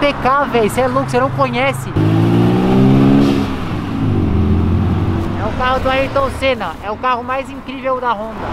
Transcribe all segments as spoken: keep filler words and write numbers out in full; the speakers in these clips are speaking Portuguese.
T K, velho. Você é louco, você não conhece. É o carro do Ayrton Senna. É o carro mais incrível da Honda.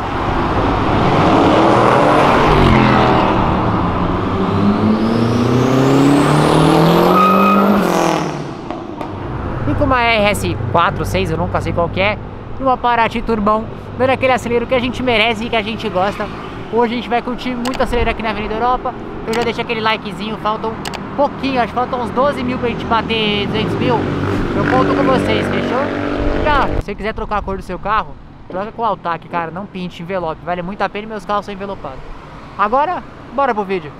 E com uma R S quatro, seis, eu nunca sei qual que é, e uma Paraty turbão, dando aquele acelero que a gente merece e que a gente gosta. Hoje a gente vai curtir muito acelero aqui na Avenida Europa. Eu já deixei aquele likezinho, faltam um pouquinho, acho que faltam uns doze mil pra gente bater duzentos mil. Eu conto com vocês, fechou? Já, se você quiser trocar a cor do seu carro, troca com o Altac, cara, não pinte envelope, vale muito a pena e meus carros são envelopados. Agora, bora pro vídeo.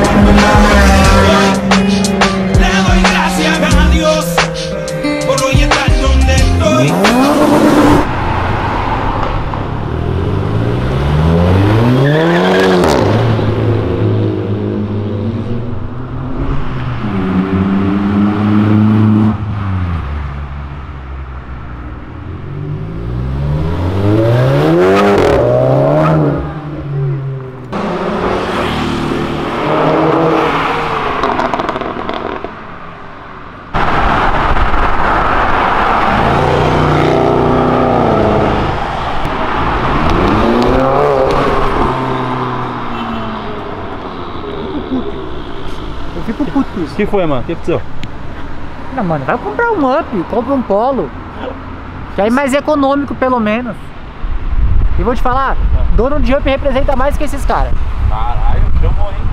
O que foi, mano? O que aconteceu? Não, mano, vai comprar um Up, compra um Polo. Que aí é mais econômico, pelo menos. E vou te falar, dono de Up representa mais que esses caras. Caralho, chamou, hein?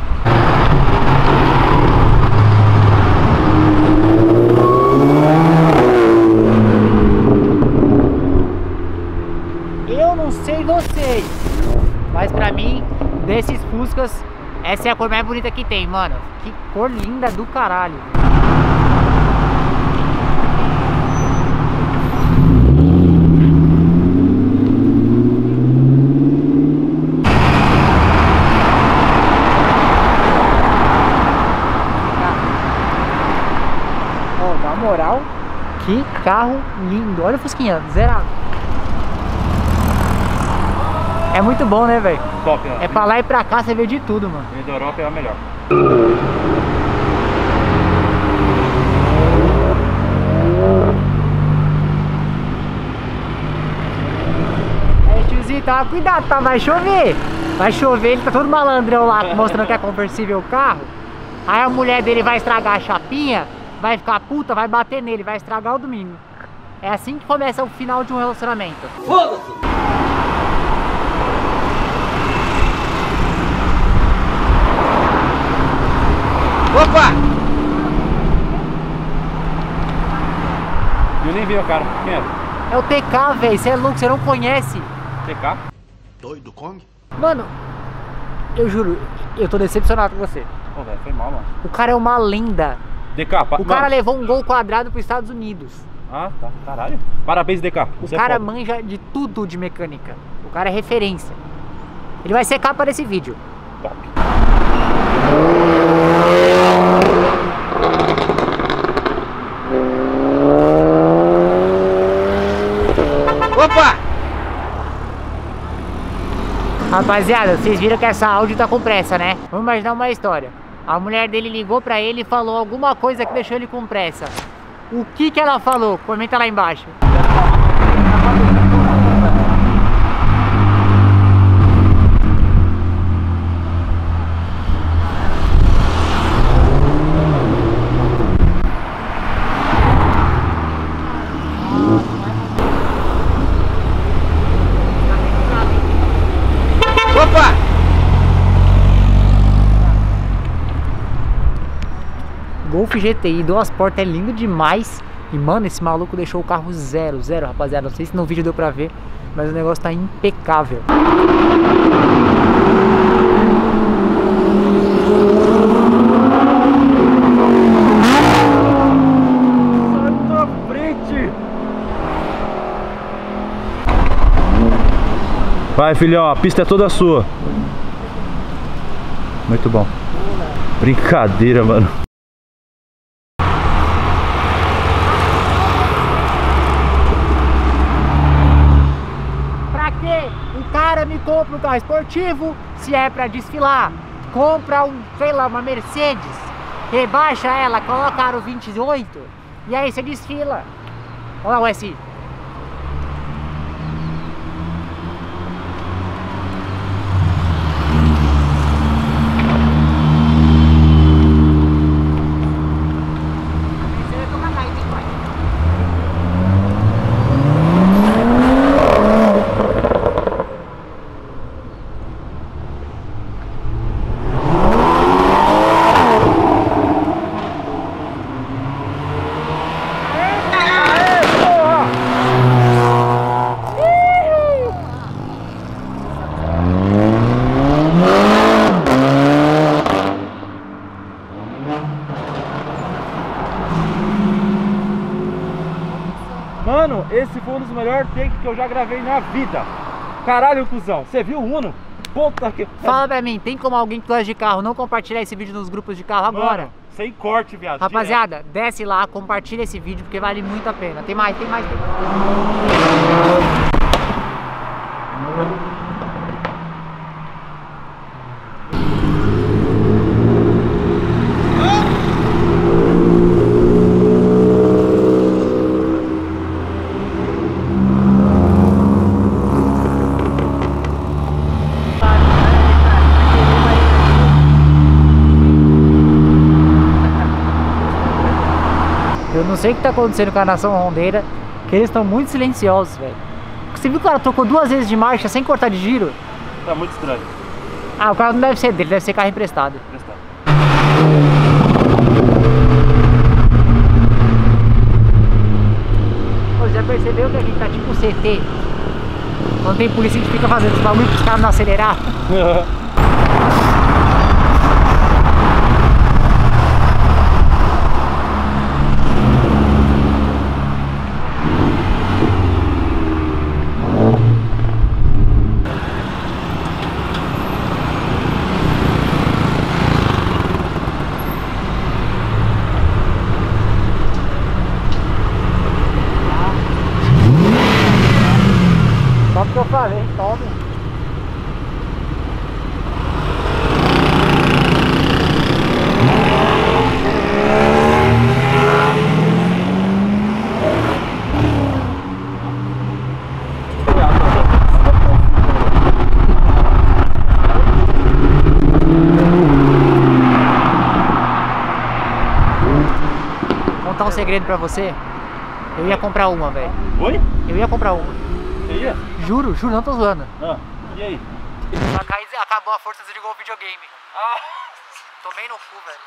Eu não sei vocês, mas pra mim, desses Fuscas, essa é a cor mais bonita que tem, mano. Que cor linda do caralho. Ó, na moral, que carro lindo. Olha o Fusquinha, zerado. É muito bom, né, velho? Top, né? É pra lá e pra cá, você vê de tudo, mano. A da Europa é a melhor. Aí, tiozinho, tá, cuidado, tá? Vai chover. Vai chover, ele tá todo malandrão lá, mostrando que é conversível o carro. Aí a mulher dele vai estragar a chapinha, vai ficar puta, vai bater nele, vai estragar o domingo. É assim que começa o final de um relacionamento. Foda-se! Opa! Eu nem vi o cara. Quem é? É o T K, velho. Você é louco, você não conhece. T K? Doido Kong? Mano, eu juro, eu tô decepcionado com você. Pô, velho, foi mal, mano. O cara é uma lenda. D K, pa... O cara mano. levou um gol quadrado pros Estados Unidos. Ah, tá. Caralho. Parabéns, D K. O Você cara é foda. manja de tudo de mecânica. O cara é referência. Ele vai ser capa desse vídeo. Top. Opa! Rapaziada, vocês viram que essa Audi tá com pressa, né? Vamos imaginar uma história. A mulher dele ligou pra ele e falou alguma coisa que deixou ele com pressa. O que que ela falou? Comenta lá embaixo. Opa! Golf G T I, duas portas, é lindo demais. E mano, esse maluco deixou o carro zero, zero, rapaziada. Não sei se no vídeo deu pra ver, mas o negócio tá impecável. Sai da frente! Vai, filhão, a pista é toda sua. Muito bom. Brincadeira, mano. Pra quê? O cara me compra um carro esportivo se é pra desfilar. Compra um, sei lá, uma Mercedes. rebaixa ela, coloca aro vinte e oito e aí você desfila. Olha lá o S I. Mano, esse foi um dos melhores takes que eu já gravei na vida. Caralho, cuzão, você viu o Uno? Puta que... Fala pra mim, tem como alguém que gosta de carro não compartilhar esse vídeo nos grupos de carro agora? Mano, sem corte, viado. Rapaziada, direto. Desce lá, compartilha esse vídeo porque vale muito a pena. Tem mais, tem mais, tem mais. Eu não sei o que tá acontecendo com a nação rondeira, que eles estão muito silenciosos, velho. Você viu que o cara trocou duas vezes de marcha sem cortar de giro? Tá muito estranho. Ah, o carro não deve ser dele, deve ser carro emprestado. Emprestado. Pô, já percebeu que a gente tá tipo C T? Quando tem polícia a gente fica fazendo esse bagulho pros caras não acelerar. Só porque eu falei, tome. Vou contar um segredo pra você. Eu ia comprar uma, velho. Oi? Eu ia comprar uma. Você ia? Juro, juro, não tô zoando. Ah, e aí? Acabou a força, desligou o videogame. Ah. Tomei no cu, velho.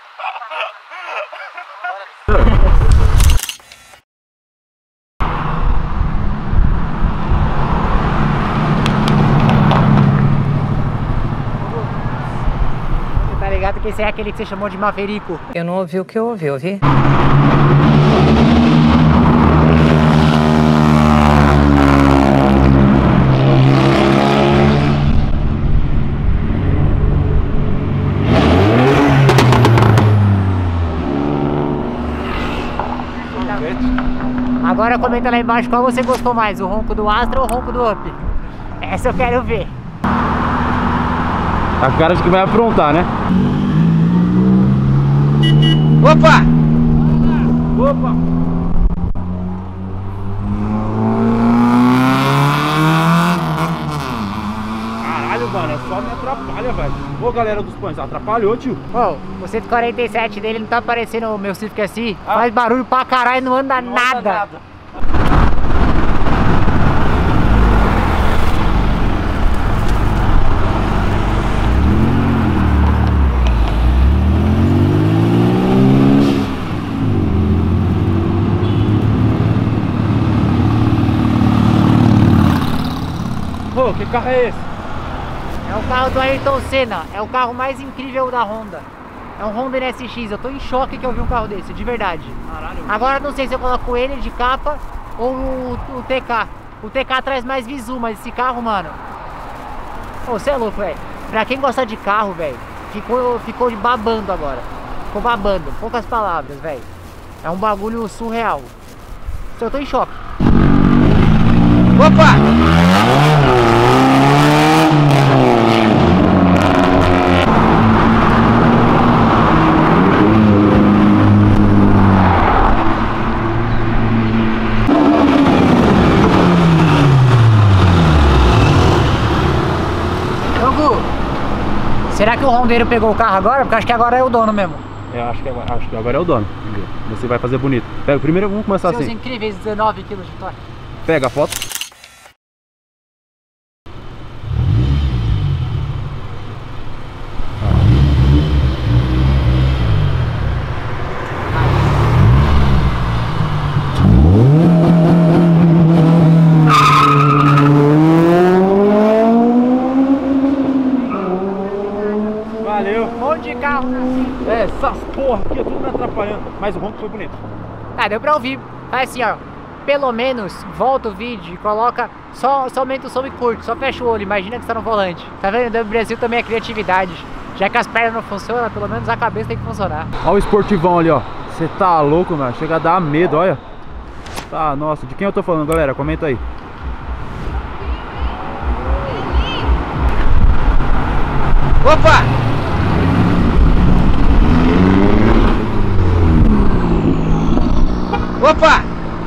Você tá ligado que esse é aquele que você chamou de Maverico? Eu não ouvi o que eu ouvi, ouvi? Agora comenta lá embaixo qual você gostou mais, o ronco do Astra ou o ronco do Up. Essa eu quero ver. A cara de que vai aprontar, né? Opa! Opa! Caralho, mano, é só me atrapalha, velho. Ô, galera dos pães, atrapalhou, tio. Ô, o cento e quarenta e sete dele não tá parecendo o meu Civic assim. Ah. Faz barulho pra caralho e não anda Não nada. anda nada. Pô, que carro é esse? É o carro do Ayrton Senna, é o carro mais incrível da Honda. É um Honda N S X, eu tô em choque que eu vi um carro desse, de verdade. Caralho. Agora não sei se eu coloco ele de capa ou o, o T K. O T K traz mais visu, mas esse carro, mano... Ô, você é louco, velho. Pra quem gosta de carro, velho, ficou, ficou de babando agora. Ficou babando, poucas palavras, velho. É um bagulho surreal. Eu tô em choque. Opa! Será que o rondeiro pegou o carro agora? Porque acho que agora é o dono mesmo. É, acho que agora, acho que agora é o dono. Você vai fazer bonito. Pega, primeiro vamos começar Seus assim. incríveis dezenove quilos de torque. Pega a foto. Valeu. Um monte de carro assim. É, essas porra aqui, tudo me atrapalhando. Mas o ronco foi bonito. Ah, deu pra ouvir. Faz assim, ó. Pelo menos, volta o vídeo e coloca, só, só aumenta o som e curte, só fecha o olho, imagina que você tá no volante. Tá vendo? O Brasil também é criatividade. Já que as pernas não funcionam, pelo menos a cabeça tem que funcionar. Olha o esportivão ali, ó. Você tá louco, mano. Chega a dar medo, olha. Tá, nossa, de quem eu tô falando, galera? Comenta aí. Opa! Opa!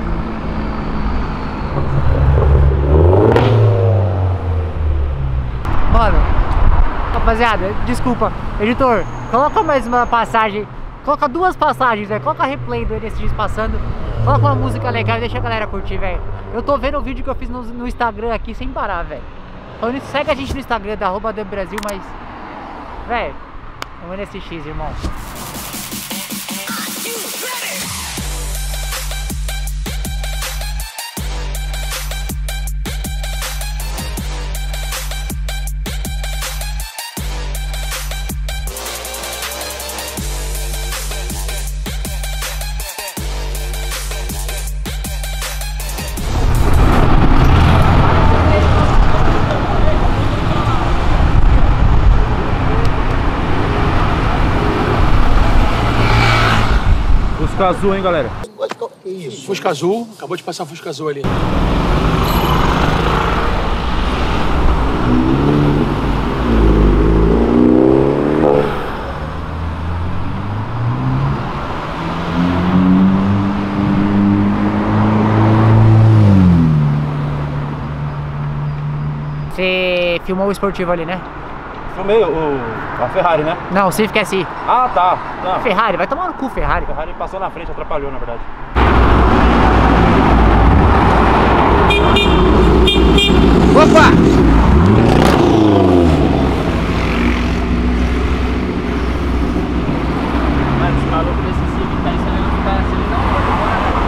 Mano, rapaziada, desculpa, editor, coloca mais uma passagem, coloca duas passagens, velho, coloca replay desses dias passando, coloca uma música legal e deixa a galera curtir, velho. Eu tô vendo o vídeo que eu fiz no, no Instagram aqui sem parar, velho. Falando isso, segue a gente no Instagram, da arroba do Brasil, mas, velho, vamos nesse X, irmão. Fusca azul, hein, galera? Isso, Fusca azul, acabou de passar o Fusca azul ali. Você filmou o esportivo ali, né? Filmei o, a Ferrari, né? Não, o Civic S I. Ah, tá. Não. Ferrari, vai tomar no cu, Ferrari. A Ferrari passou na frente, atrapalhou, na verdade. Opa! Mas os malucos desse Civic tá ensinando os caras, se eles não vão embora, né?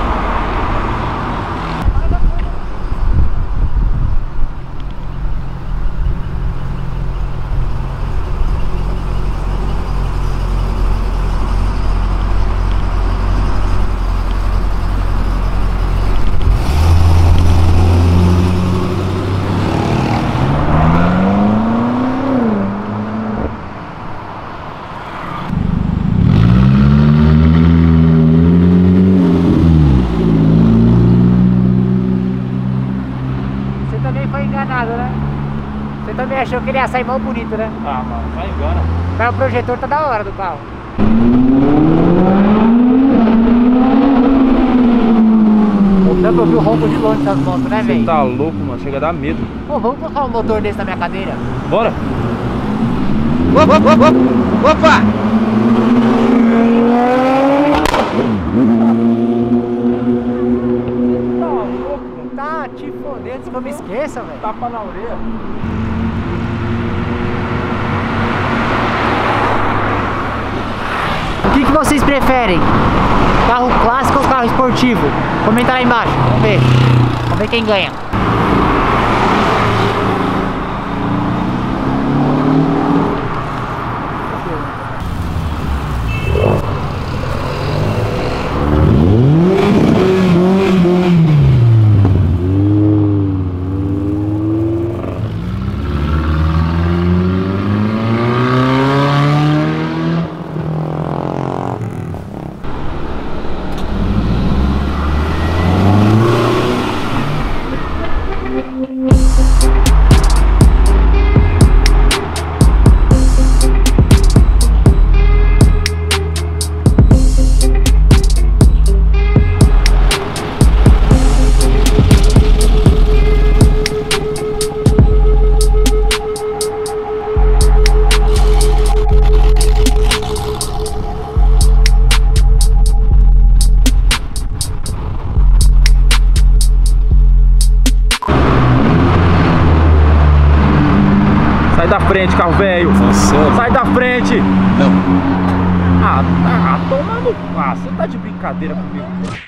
Você também achou que ele ia sair mal bonito, né? Ah, mano, vai engana. Mas o projetor tá da hora do carro. Dá pra ouvir o ronco de longe das motos, né, velho? Você tá louco, mano. Chega a dar medo. Pô, vamos colocar um motor desse na minha cadeira? Bora! Opa! Opa! Opa! Tá louco? Tá te fodendo, se não me esqueça, velho. Tapa na orelha. O que, que vocês preferem? Carro clássico ou carro esportivo? Comenta lá embaixo, vamos ver. Vamos ver quem ganha. Sai da frente, carro velho. Sai da frente. Não. Ah, ah, toma no... Ah, você tá de brincadeira comigo.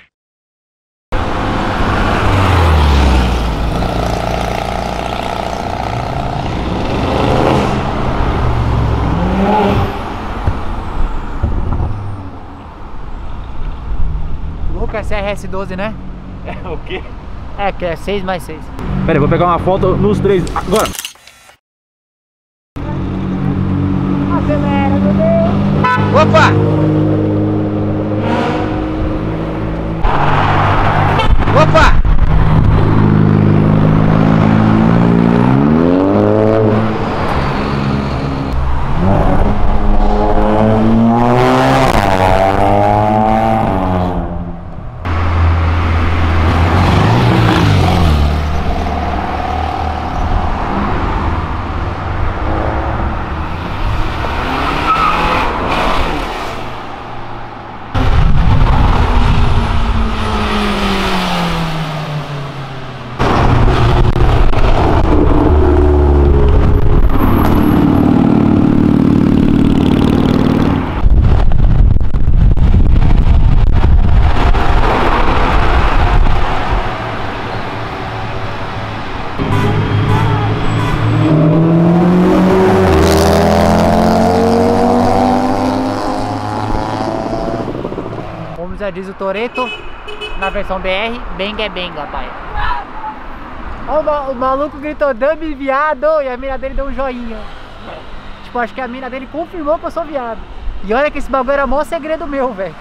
Lucas, R S doze, né? É o quê? É, que é seis mais seis. Pera aí, vou pegar uma foto nos três. Agora. Acelera, meu Deus. Opa! Opa! Já diz o Toretto na versão B R, benga é benga, pai. Ó, o, ma o maluco gritou dummy viado e a mina dele deu um joinha. Tipo, acho que a mina dele confirmou que eu sou viado. E olha que esse bagulho era mó segredo meu, velho.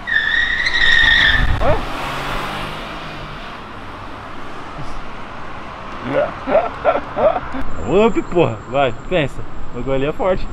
Up, porra. Vai, pensa. O bagulho ali é forte.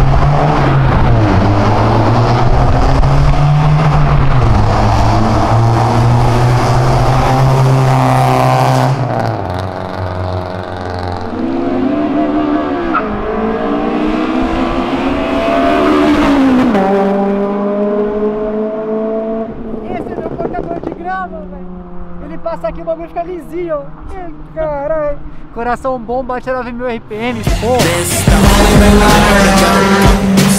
Ele passa aqui, o bagulho fica lisinho, ó. Caralho. Coração bom, bate nove mil R P M, porra.